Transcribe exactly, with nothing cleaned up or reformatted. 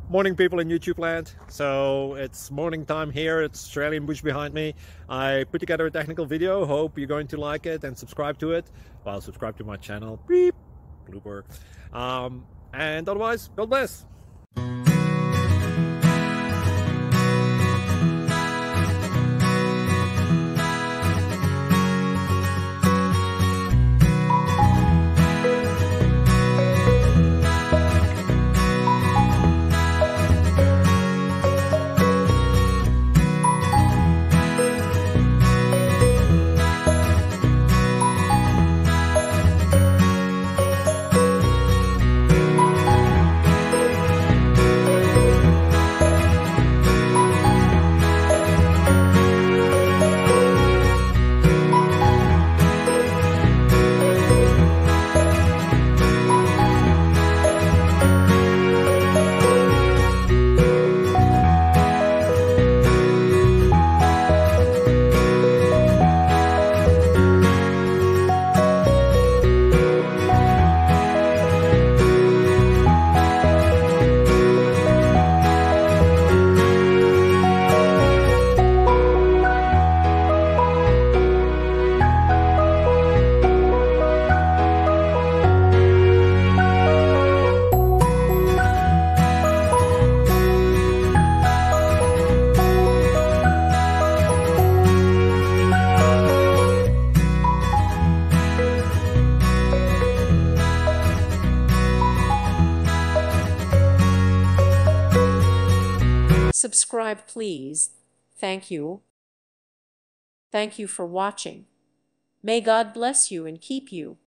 Morning, people in YouTube land. So it's morning time here. It's Australian bush behind me. I put together a technical video. Hope you're going to like it and subscribe to it. Well, subscribe to my channel. Beep. Blooper. Um, and otherwise, God bless. Subscribe, please. Thank you. Thank you for watching. May God bless you and keep you.